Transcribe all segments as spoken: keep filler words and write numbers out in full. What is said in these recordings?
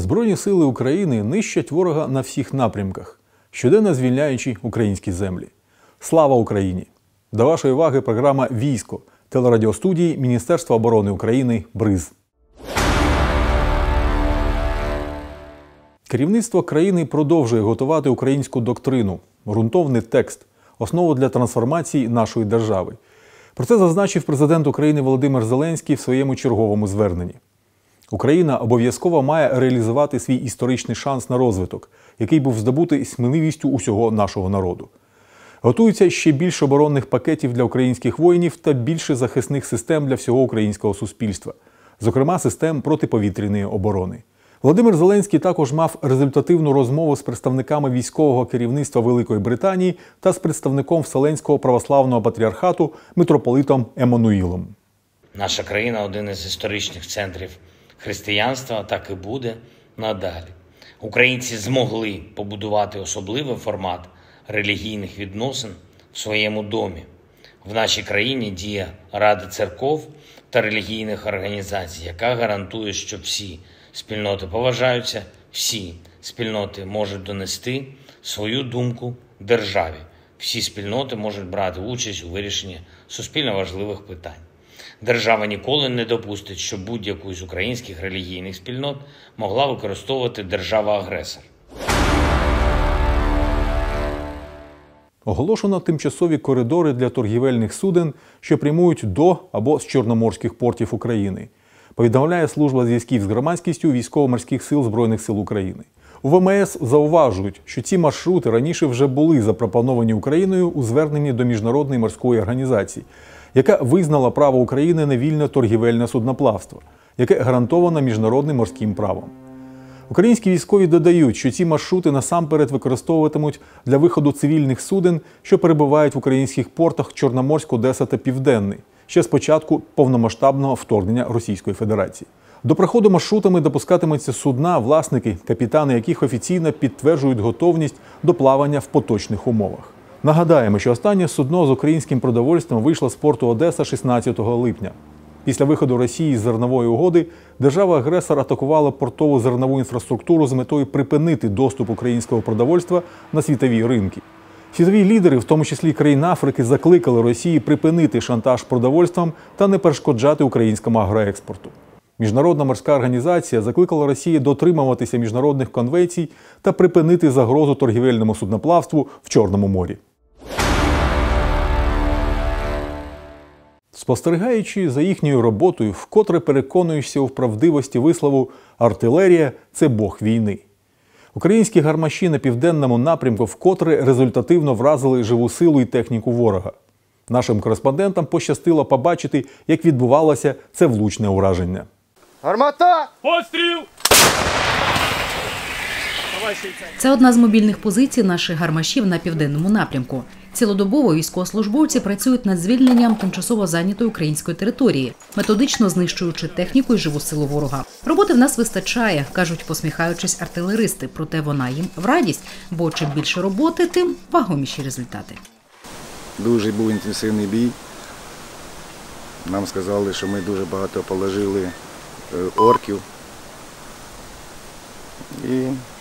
Збройні сили України нищать ворога на всіх напрямках, щоденно звільняючи українські землі. Слава Україні! До вашої уваги програма «Військо» телерадіостудії Міністерства оборони України «Бриз». Керівництво країни продовжує готувати українську доктрину, ґрунтовний текст, основу для трансформації нашої держави. Про це зазначив президент України Володимир Зеленський в своєму черговому зверненні. Україна обов'язково має реалізувати свій історичний шанс на розвиток, який був здобутий сміливістю усього нашого народу. Готується ще більше оборонних пакетів для українських воїнів та більше захисних систем для всього українського суспільства, зокрема систем протиповітряної оборони. Володимир Зеленський також мав результативну розмову з представниками військового керівництва Великої Британії та з представником Вселенського православного патріархату митрополитом Еммануїлом. Наша країна – один із історичних центрів християнства, так і буде надалі. Українці змогли побудувати особливий формат релігійних відносин в своєму домі. В нашій країні діє Рада церков та релігійних організацій, яка гарантує, що всі спільноти поважаються, всі спільноти можуть донести свою думку державі. Всі спільноти можуть брати участь у вирішенні суспільно важливих питань. Держава ніколи не допустить, щоб будь-яку з українських релігійних спільнот могла використовувати держава-агресор. Оголошено тимчасові коридори для торгівельних суден, що прямують до або з чорноморських портів України. Повідомляє служба зв'язків з громадськістю Військово-морських сил Збройних сил України. У ВМС зауважують, що ці маршрути раніше вже були запропоновані Україною у зверненні до Міжнародної морської організації, яка визнала право України на вільне торгівельне судноплавство, яке гарантовано міжнародним морським правом. Українські військові додають, що ці маршрути насамперед використовуватимуть для виходу цивільних суден, що перебувають в українських портах Чорноморськ, Одеса та Південний, ще з початку повномасштабного вторгнення Російської Федерації. До проходу маршрутами допускатимуться судна, власники, капітани яких офіційно підтверджують готовність до плавання в поточних умовах. Нагадаємо, що останнє судно з українським продовольством вийшло з порту Одеса шістнадцятого липня. Після виходу Росії з зернової угоди держава-агресор атакувала портову зернову інфраструктуру з метою припинити доступ українського продовольства на світові ринки. Світові лідери, в тому числі країн Африки, закликали Росії припинити шантаж продовольством та не перешкоджати українському агроекспорту. Міжнародна морська організація закликала Росію дотримуватися міжнародних конвенцій та припинити загрозу торгівельному судноплавству в Чорному морі. Спостерігаючи за їхньою роботою, вкотре переконуєшся у правдивості вислову «артилерія – це бог війни». Українські гармаші на південному напрямку вкотре результативно вразили живу силу і техніку ворога. Нашим кореспондентам пощастило побачити, як відбувалося це влучне ураження. Гармата! Постріл! Це одна з мобільних позицій наших гармашів на південному напрямку. Цілодобово військовослужбовці працюють над звільненням тимчасово зайнятої української території, методично знищуючи техніку і живу силу ворога. Роботи в нас вистачає, кажуть, посміхаючись артилеристи, проте вона їм в радість, бо чим більше роботи, тим вагоміші результати. Дуже був інтенсивний бій. Нам сказали, що ми дуже багато положили орків. І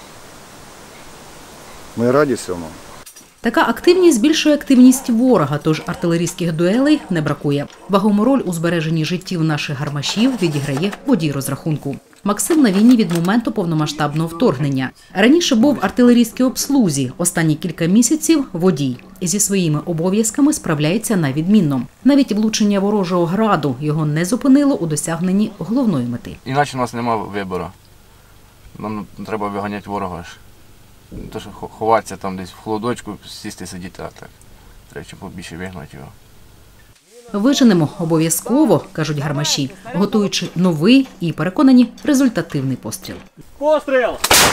ми раді цьому. Така активність збільшує активність ворога, тож артилерійських дуелей не бракує. Вагому роль у збереженні життів наших гармашів відіграє водій розрахунку. Максим на війні від моменту повномасштабного вторгнення. Раніше був в артилерійській обслузі, останні кілька місяців – водій. Зі своїми обов'язками справляється на відмінно. Навіть влучення ворожого граду його не зупинило у досягненні головної мети. Іначе у нас немає вибору. Нам треба виганяти ворога. То, що ховатися там десь в холодочку, сісти, сидіти, а так. Треба побільше вигнати його. Виженемо обов'язково, кажуть гармаші, готуючи новий і, переконані, результативний постріл. Постріл!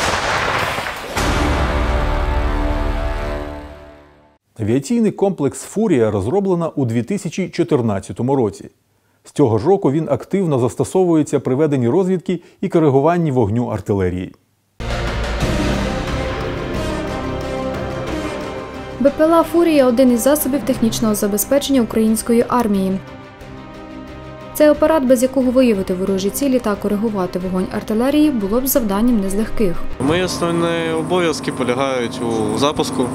Авіаційний комплекс «Фурія» розроблено у дві тисячі чотирнадцятому році. З цього ж року він активно застосовується при веденні розвідки і коригуванні вогню артилерії. БПЛА «Фурія» – один із засобів технічного забезпечення української армії. Цей апарат, без якого виявити ворожі цілі та коригувати вогонь артилерії, було б завданням не з легких. Мої основні обов'язки полягають у запуску,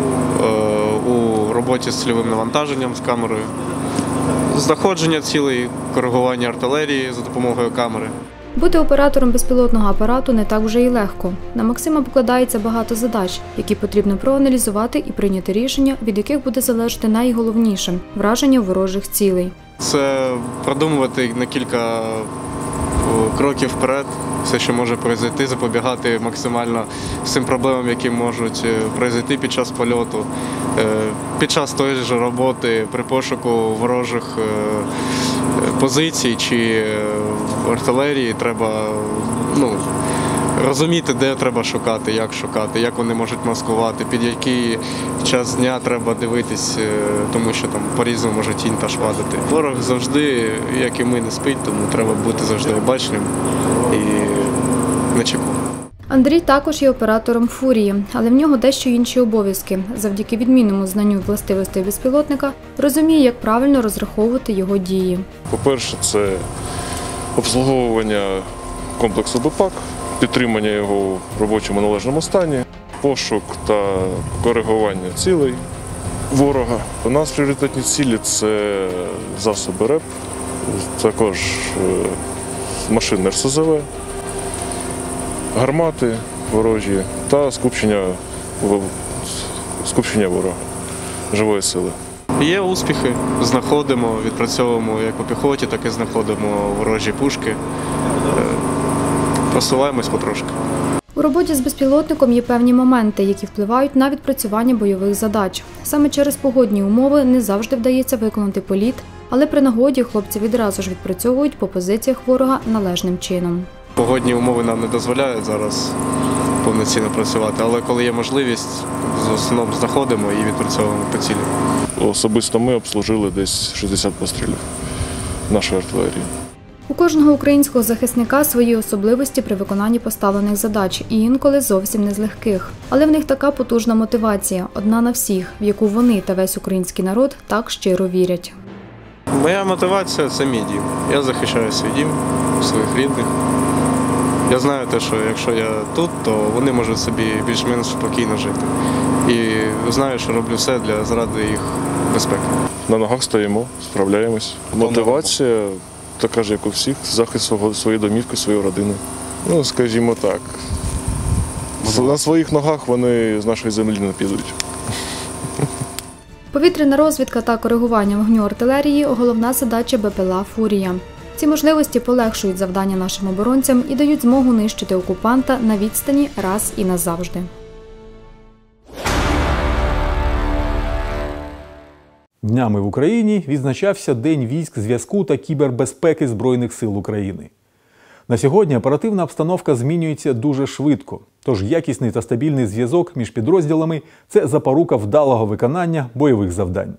у роботі з цільовим навантаженням з камерою, знаходження цілей, коригування артилерії за допомогою камери. Бути оператором безпілотного апарату не так вже й легко. На Максима покладається багато задач, які потрібно проаналізувати і прийняти рішення, від яких буде залежати найголовніше – враження ворожих цілей. Це продумувати на кілька кроків вперед все, що може произойти, запобігати максимально всім проблемам, які можуть произойти під час польоту, під час тої ж роботи при пошуку ворожих позицій чи артилерії. Треба ну, розуміти, де треба шукати, як шукати, як вони можуть маскувати, під який час дня треба дивитись, тому що там по-різному може тінь та швадити. Ворог завжди, як і ми, не спить, тому треба бути завжди обачним і на чеку. Андрій також є оператором «Фурії», але в нього дещо інші обов'язки. Завдяки відмінному знанню властивостей безпілотника розуміє, як правильно розраховувати його дії. По-перше, це обслуговування комплексу БПАК, підтримання його в робочому належному стані, пошук та коригування цілей ворога. У нас пріоритетні цілі – це засоби РЕП, також машини ер ес зет ве, гармати ворожі та скупчення, скупчення ворога, живої сили. Є успіхи, знаходимо, відпрацьовуємо як по піхоті, так і знаходимо ворожі пушки. Просуваємось потрошки. У роботі з безпілотником є певні моменти, які впливають на відпрацювання бойових задач. Саме через погодні умови не завжди вдається виконати політ, але при нагоді хлопці відразу ж відпрацьовують по позиціях ворога належним чином. Погодні умови нам не дозволяють зараз повноцінно працювати, але коли є можливість, в основному знаходимо і відпрацьовуємо по цілі. Особисто ми обслужили десь шістдесят пострілів нашої артилерії. У кожного українського захисника свої особливості при виконанні поставлених задач, і інколи зовсім не з легких. Але в них така потужна мотивація, одна на всіх, в яку вони та весь український народ так щиро вірять. Моя мотивація – це мій дім. Я захищаю свій дім, своїх рідних. Я знаю те, що якщо я тут, то вони можуть собі більш-менш спокійно жити. І знаю, що роблю все для заради їх безпеки. На ногах стоїмо, справляємось. Мотивація така ж, як у всіх, захист своєї домівки, своєї родини. Ну, скажімо так, на своїх ногах вони з нашої землі не підуть. Повітряна розвідка та коригування вогню артилерії – головна задача Бе Пе Ел А «Фурія». Ці можливості полегшують завдання нашим оборонцям і дають змогу нищити окупанта на відстані раз і назавжди. Днями в Україні відзначався День військ зв'язку та кібербезпеки Збройних сил України. На сьогодні оперативна обстановка змінюється дуже швидко, тож якісний та стабільний зв'язок між підрозділами – це запорука вдалого виконання бойових завдань.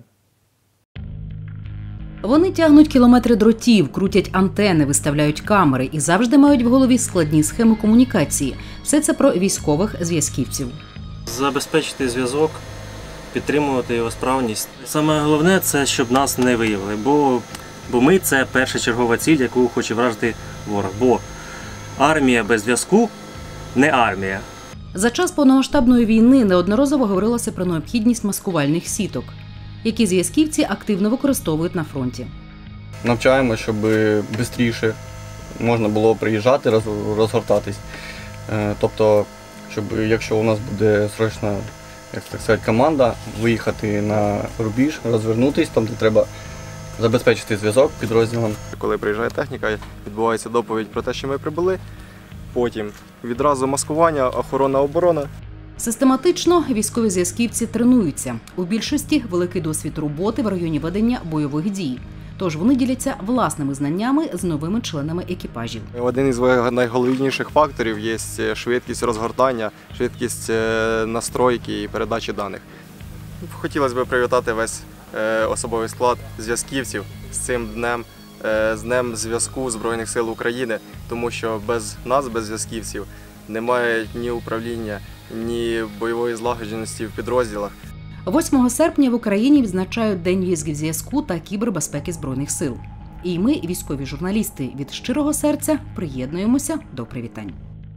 Вони тягнуть кілометри дротів, крутять антени, виставляють камери і завжди мають в голові складні схеми комунікації. Все це про військових зв'язківців. Забезпечити зв'язок, підтримувати його справність. Саме головне – це щоб нас не виявили, бо, бо ми – це першочергова ціль, яку хоче вражити ворог. Бо армія без зв'язку – не армія. За час повномасштабної війни неодноразово говорилося про необхідність маскувальних сіток, які зв'язківці активно використовують на фронті. Навчаємо, щоб швидше можна було приїжджати, розгортатись. Тобто, щоб якщо у нас буде срочна, як так сказати, команда, виїхати на рубіж, розвернутися, там де треба забезпечити зв'язок підрозділом. Коли приїжджає техніка, відбувається доповідь про те, що ми прибули, потім відразу маскування, охорона, оборона. Систематично військові зв'язківці тренуються. У більшості великий досвід роботи в районі ведення бойових дій. Тож вони діляться власними знаннями з новими членами екіпажів. Один із найголовніших факторів є швидкість розгортання, швидкість настройки і передачі даних. Хотілося б привітати весь особовий склад зв'язківців з цим днем, з Днем зв'язку Збройних сил України, тому що без нас, без зв'язківців, немає ні управління, ні бойової злагодженості в підрозділах. восьмого серпня в Україні відзначають День військ зв'язку та кібербезпеки Збройних сил. І ми, військові журналісти, від щирого серця приєднуємося до привітань.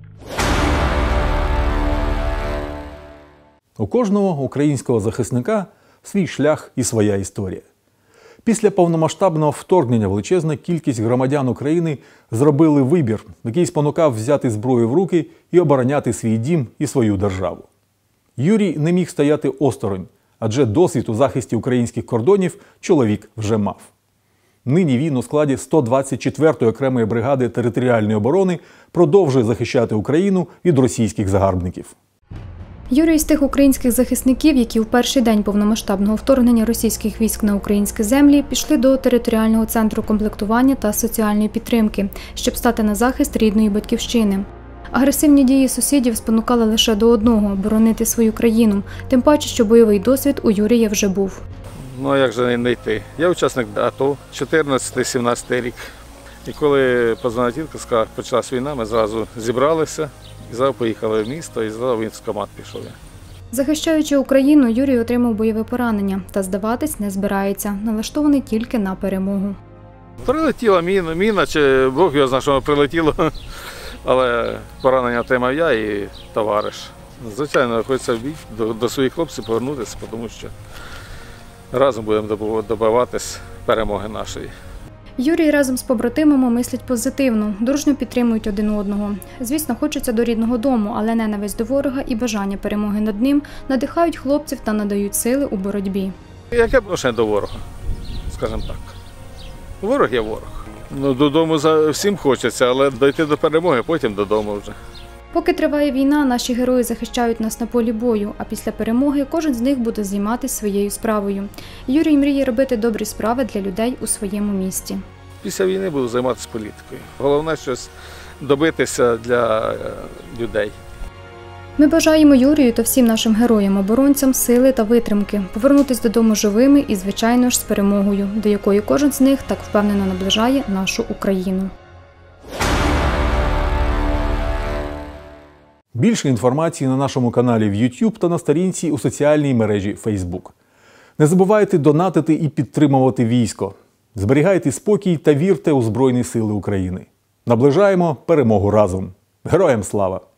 У кожного українського захисника свій шлях і своя історія. Після повномасштабного вторгнення величезна кількість громадян України зробили вибір, який спонукав взяти зброю в руки і обороняти свій дім і свою державу. Юрій не міг стояти осторонь, адже досвід у захисті українських кордонів чоловік вже мав. Нині він у складі сто двадцять четвертої окремої бригади територіальної оборони продовжує захищати Україну від російських загарбників. Юрій з тих українських захисників, які в перший день повномасштабного вторгнення російських військ на українські землі пішли до територіального центру комплектування та соціальної підтримки, щоб стати на захист рідної батьківщини. Агресивні дії сусідів спонукали лише до одного – боронити свою країну, тим паче, що бойовий досвід у Юрія вже був. Ну а як же не йти? Я учасник АТО, чотирнадцятий-сімнадцятий рік. І коли Познанатівка почалась війна, ми зразу зібралися і зразу поїхали в місто, і зразу в військкомат пішов. Захищаючи Україну, Юрій отримав бойове поранення та здаватись не збирається, налаштований тільки на перемогу. Прилетіла міна, міна, чи Бог його знає, що прилетіло, але поранення отримав я і товариш. Звичайно, хочеться в бій, до, до своїх хлопців повернутися, тому що разом будемо добиватись перемоги нашої. Юрій разом з побратимами мислять позитивно, дружньо підтримують один одного. Звісно, хочеться до рідного дому, але ненависть до ворога і бажання перемоги над ним надихають хлопців та надають сили у боротьбі. Яке відношення до ворога, скажімо так. Ворог є ворог. Ну, додому всім хочеться, але дойти до перемоги, потім додому вже. Поки триває війна, наші герої захищають нас на полі бою, а після перемоги кожен з них буде займатися своєю справою. Юрій мріє робити добрі справи для людей у своєму місті. Після війни буду займатися політикою. Головне щось добитися для людей. Ми бажаємо Юрію та всім нашим героям-оборонцям сили та витримки, повернутися додому живими і, звичайно ж, з перемогою, до якої кожен з них так впевнено наближає нашу Україну. Більше інформації на нашому каналі в YouTube та на сторінці у соціальній мережі Facebook. Не забувайте донатити і підтримувати військо. Зберігайте спокій та вірте у Збройні Сили України. Наближаємо перемогу разом. Героям слава!